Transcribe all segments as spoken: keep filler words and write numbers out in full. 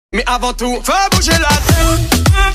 Mais avant tout, faut bouger la tête.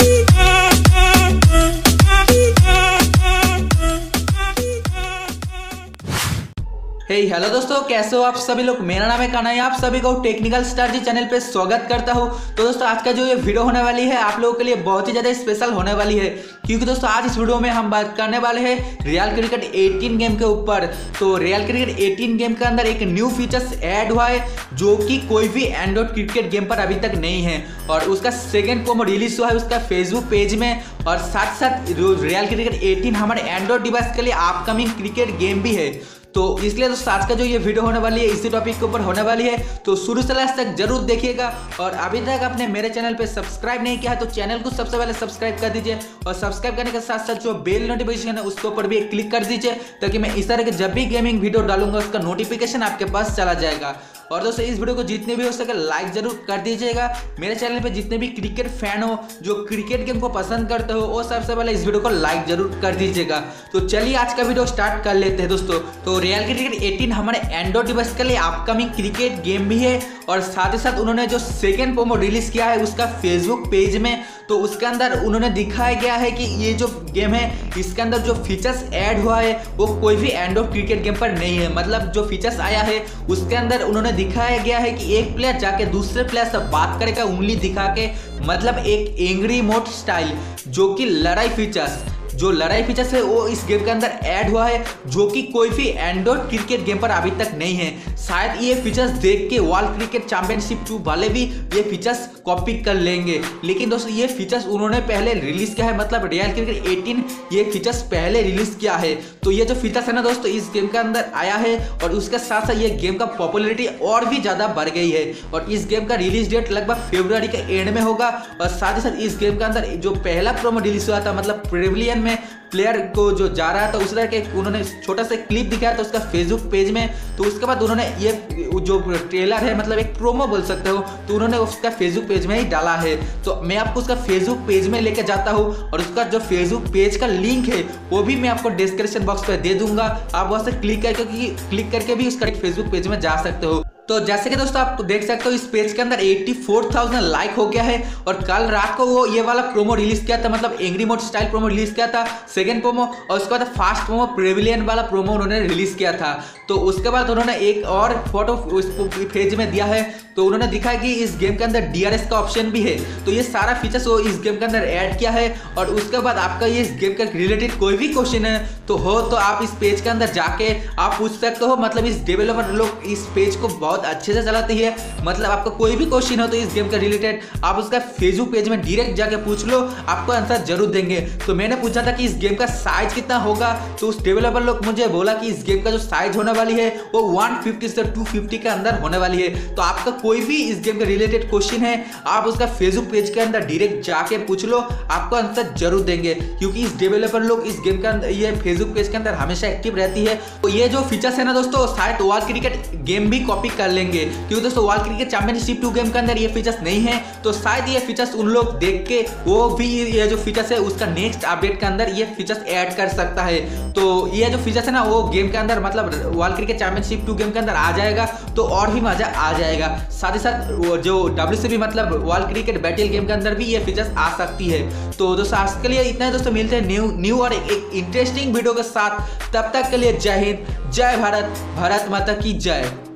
Hey hey, hello दोस्तों, कैसे हो आप सभी लोग। मेरा नाम है कन्हैया, आप सभी को टेक्निकल स्टार जी चैनल पे स्वागत करता हूं। तो दोस्तों आज का जो ये वीडियो होने वाली है आप लोगों के लिए बहुत ही ज़्यादा स्पेशल होने वाली है, क्योंकि दोस्तों आज इस वीडियो में हम बात करने वाले हैं रियल क्रिकेट अठारह गेम के ऊपर। तो रियल क्रिकेट अठारह गेम के अंदर एक न्यू फीचर्स ऐड हुआ है जो कि कोई भी एंड्रॉइड क्रिकेट गेम पर अभी तक नहीं है, और उसका सेकेंड प्रोमो रिलीज हुआ है उसका फेसबुक पेज में। और साथ साथ रियल क्रिकेट अठारह हमारे एंड्रॉइड डिवाइस के लिए अपकमिंग क्रिकेट गेम भी है। तो इसलिए दोस्तों आज का जो ये वीडियो होने वाली है इसी टॉपिक के ऊपर होने वाली है, तो शुरू से लास्ट तक जरूर देखिएगा। और अभी तक आपने मेरे चैनल पे सब्सक्राइब नहीं किया है तो चैनल को सबसे पहले सब्सक्राइब कर दीजिए, और सब्सक्राइब करने के साथ साथ जो बेल नोटिफिकेशन है उसके ऊपर भी एक क्लिक कर दीजिए, ताकि मैं इस तरह के जब भी गेमिंग वीडियो डालूंगा उसका नोटिफिकेशन आपके पास चला जाएगा। और दोस्तों इस वीडियो को जितने भी हो सके लाइक जरूर कर दीजिएगा। मेरे चैनल पे जितने भी क्रिकेट फैन हो जो क्रिकेट गेम को पसंद करते हो वो सबसे पहले इस वीडियो को लाइक जरूर कर दीजिएगा। तो चलिए आज का वीडियो स्टार्ट कर लेते हैं दोस्तों। तो रियल क्रिकेट अठारह हमारे एंड्रॉइड डिवाइस के लिए अपकमिंग क्रिकेट गेम भी है, और साथ ही साथ उन्होंने जो सेकेंड प्रोमो रिलीज किया है उसका फेसबुक पेज में, तो उसके अंदर उन्होंने दिखाया गया है कि ये जो गेम है इसके अंदर जो फीचर्स ऐड हुआ है वो कोई भी एंड्रॉइड क्रिकेट गेम पर नहीं है। मतलब जो फीचर्स आया है उसके अंदर उन्होंने दिखाया गया है कि एक प्लेयर जाके दूसरे प्लेयर से बात करेगा उंगली दिखा के, मतलब एक एंग्री मोड स्टाइल, जो कि लड़ाई फीचर्स जो लड़ाई फीचर्स है वो इस गेम के अंदर ऐड हुआ है, जो कि कोई भी एंड्रॉइड क्रिकेट गेम पर अभी तक नहीं है। शायद ये फीचर्स देख के वर्ल्ड क्रिकेट चैंपियनशिप टू वाले भी ये फीचर्स कॉपी कर लेंगे, लेकिन दोस्तों ये फीचर्स उन्होंने पहले रिलीज किया है, मतलब रियल क्रिकेट अठारह ये फीचर्स पहले रिलीज किया है। तो ये जो फीचर्स है ना दोस्तों इस गेम के अंदर आया है, और उसके साथ साथ ये गेम का पॉपुलैरिटी और भी ज़्यादा बढ़ गई है। और इस गेम का रिलीज डेट लगभग फरवरी के एंड में होगा। और साथ ही साथ इस गेम के अंदर जो पहला प्रोमो रिलीज हुआ था, मतलब प्रेविलियन में प्लेयर को जो जा रहा था उस तरह के उन्होंने छोटा सा क्लिप दिखाया था उसका फेसबुक पेज में। तो उसके बाद उन्होंने ये जो ट्रेलर है, मतलब एक प्रोमो बोल सकते हो, तो उन्होंने उसका फेसबुक पेज में ही डाला है। तो मैं आपको उसका फेसबुक पेज में लेकर जाता हूँ, और उसका जो फेसबुक पेज का लिंक है वो भी मैं आपको डिस्क्रिप्शन बॉक्स पर दे दूंगा। आप वहाँ से क्लिक करके क्लिक करके भी उसका फेसबुक पेज में जा सकते हो। तो जैसे कि दोस्तों आप देख सकते हो इस पेज के अंदर चौरासी हज़ार लाइक हो गया है, और कल रात को वो ये वाला प्रोमो रिलीज किया था, मतलब angry mode style promo release किया था सेकंड प्रोमो, और उसके बाद फास्ट प्रोमो प्रेविलियन वाला प्रोमो उन्होंने रिलीज किया था। तो उसके बाद उन्होंने एक और फोटो उस पेज में दिया है, तो उन्होंने दिखा कि इस गेम के अंदर डी आर एस का ऑप्शन भी है। तो ये सारा फीचर्स वो इस गेम के अंदर ऐड किया है। और उसके बाद आपका ये इस गेम के रिलेटेड कोई भी क्वेश्चन है तो हो तो आप इस पेज के अंदर जाके आप पूछ सकते हो। मतलब इस डेवलपर लोग इस पेज को बहुत अच्छे से चलाते हैं, मतलब आपका कोई भी क्वेश्चन हो तो इस गेम के रिलेटेड आप उसका फेसबुक पेज में डायरेक्ट जाके पूछ लो, आपको आंसर जरूर देंगे। तो मैंने पूछा था कि इस गेम का साइज कितना होगा, तो उस डेवलपर लोग मुझे बोला कि इस गेम का जो साइज होने वाली है वो एक सौ पचास से दो सौ पचास के अंदर होने वाली है। तो आपका कोई भी इस गेम के रिलेटेड क्वेश्चन है आप उसका फेसबुक पेज के अंदर डायरेक्ट जाके पूछ लो, आपको आंसर जरूर देंगे, क्योंकि इस डेवलपर लोग इस गेम के अंदर ये फेसबुक पेज के अंदर हमेशा एक्टिव रहती है। तो ये जो फीचर्स है ना दोस्तों शायद वर्ल्ड क्रिकेट गेम भी कॉपी कर लेंगे, क्योंकि दोस्तों world cricket championship two game के अंदर ये फीचर्स नहीं है। तो शायद ये फीचर्स उन लोग देख के वो भी ये जो फीचर्स है उसका नेक्स्ट अपडेट के अंदर ये फीचर्स ऐड कर सकता है। तो ये जो फीचर्स है ना वो गेम के अंदर, मतलब world cricket championship two game के अंदर आ जाएगा तो और भी मजा आ जाएगा। साथ ही साथ जो डब्ल्यू सी बी मतलब वर्ल्ड क्रिकेट बैटल गेम के अंदर भी ये फीचर्स आ सकती है। तो दोस्तों आज के लिए इतना है दोस्तों, मिलते हैं न्यू न्यू और एक इंटरेस्टिंग वीडियो के साथ। तब तक के लिए जय हिंद, जय भारत, भारत माता की जय।